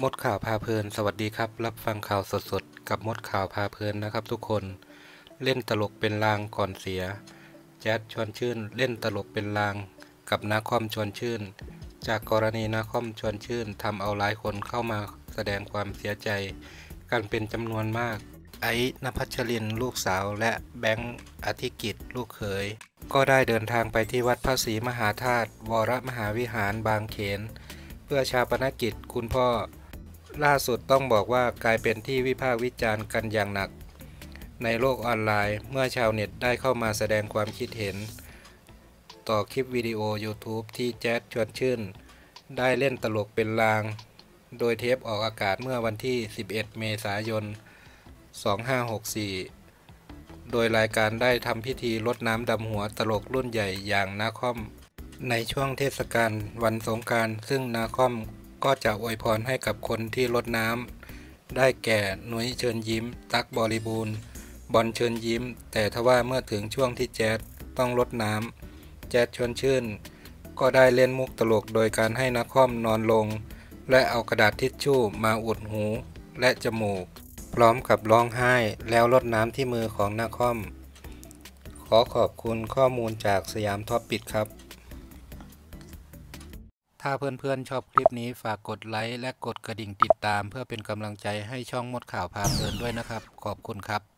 มดข่าวพาเพลินสวัสดีครับรับฟังข่าวสดๆกับมดข่าวพาเพลินนะครับทุกคนเล่นตลกเป็นลางก่อนเสียแจ๊ดชวนชื่นเล่นตลกเป็นลางกับนาคอมชวนชื่นจากกรณีนาคอมชวนชื่นทำเอาหลายคนเข้ามาแสดงความเสียใจกันเป็นจำนวนมากไอ้ณภัชรินทร์ลูกสาวและแบงค์อธิกิจลูกเขยก็ได้เดินทางไปที่วัดพระศรีมหาธาตุวรมหาวิหารบางเขนเพื่อชาปนกิจคุณพ่อล่าสุดต้องบอกว่ากลายเป็นที่วิพากษ์วิจารณ์กันอย่างหนักในโลกออนไลน์เมื่อชาวเน็ตได้เข้ามาแสดงความคิดเห็นต่อคลิปวิดีโอ YouTube ที่แจ๊ดชวนชื่นได้เล่นตลกเป็นลางโดยเทปออกอากาศเมื่อวันที่ 11 เมษายน 2564 โดยรายการได้ทำพิธีรดน้ำดำหัวตลกรุ่นใหญ่อย่างนาคอมในช่วงเทศกาลวันสงกรานต์ซึ่งนาคอมก็จะอวยพรให้กับคนที่รดน้ำได้แก่หนุ้ยเชิญยิ้มตั๊กบริบูรณ์บอลเชิญยิ้มแต่ทว่าเมื่อถึงช่วงที่แจ๊ดต้องรดน้ำแจ๊ดชวนชื่นก็ได้เล่นมุกตลกโดยการให้นาคอมนอนลงและเอากระดาษทิชชู่มาอุดหูและจมูกพร้อมกับร้องไห้แล้วรดน้ำที่มือของนาคอมขอขอบคุณข้อมูลจากสยามท็อปปิดครับถ้าเพื่อนๆชอบคลิปนี้ฝากกดไลค์และกดกระดิ่งติดตามเพื่อเป็นกำลังใจให้ช่องมดข่าวพาเพลินด้วยนะครับขอบคุณครับ